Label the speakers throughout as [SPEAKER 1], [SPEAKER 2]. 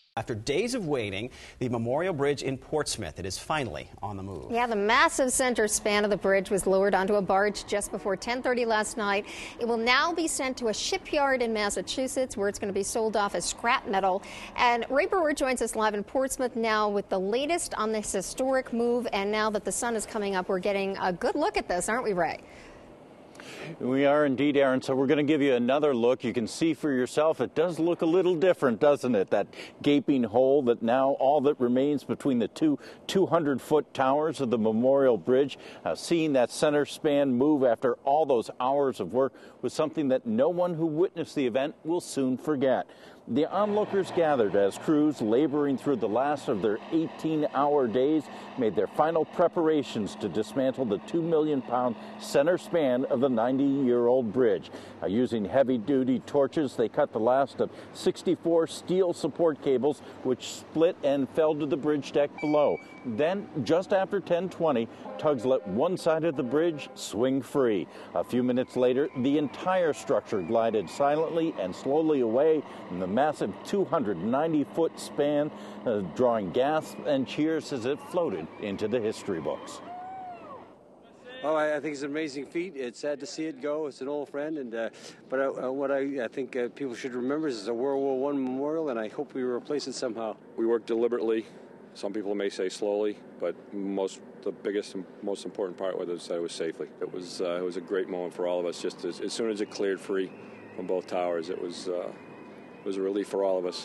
[SPEAKER 1] After days of waiting, the Memorial Bridge in Portsmouth, it is finally on the move.
[SPEAKER 2] Yeah, the massive center span of the bridge was lowered onto a barge just before 10:30 last night. It will now be sent to a shipyard in Massachusetts where it's going to be sold off as scrap metal. And Ray Brewer joins us live in Portsmouth now with the latest on this historic move. And now that the sun is coming up, we're getting a good look at this, aren't we, Ray?
[SPEAKER 3] We are indeed, Aaron. So we're going to give you another look. You can see for yourself it does look a little different, doesn't it? That gaping hole that now all that remains between the two 200-foot towers of the Memorial Bridge. Seeing that center span move after all those hours of work was something that no one who witnessed the event will soon forget. The onlookers gathered as crews laboring through the last of their 18-hour days made their final preparations to dismantle the 2 million-pound center span of the 90-year-old bridge. Using heavy-duty torches, they cut the last of 64 steel support cables, which split and fell to the bridge deck below. Then, just after 10:20, tugs let one side of the bridge swing free. A few minutes later, the entire structure glided silently and slowly away in the massive 290-foot span, drawing gasps and cheers as it floated into the history books.
[SPEAKER 4] Oh, I think it's an amazing feat. It's sad to see it go. It's an old friend, and but what I think people should remember is it's a World War I memorial, and I hope we replace it somehow.
[SPEAKER 5] We work deliberately. Some people may say slowly, but the biggest and most important part was that it was safely. It was a great moment for all of us. Just as soon as it cleared free from both towers, it was a relief for all of us.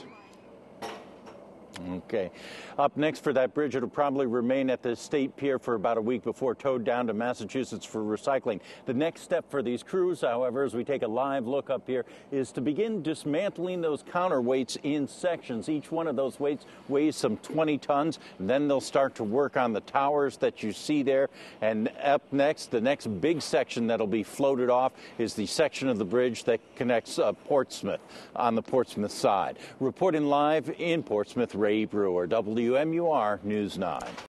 [SPEAKER 3] Okay. Up next for that bridge, it'll probably remain at the state pier for about a week before towed down to Massachusetts for recycling. The next step for these crews, however, as we take a live look up here, is to begin dismantling those counterweights in sections. Each one of those weights weighs some 20 tons. Then they'll start to work on the towers that you see there. And up next, the next big section that'll be floated off is the section of the bridge that connects Portsmouth on the Portsmouth side. Reporting live in Portsmouth, Ray Brewer, WMUR News 9.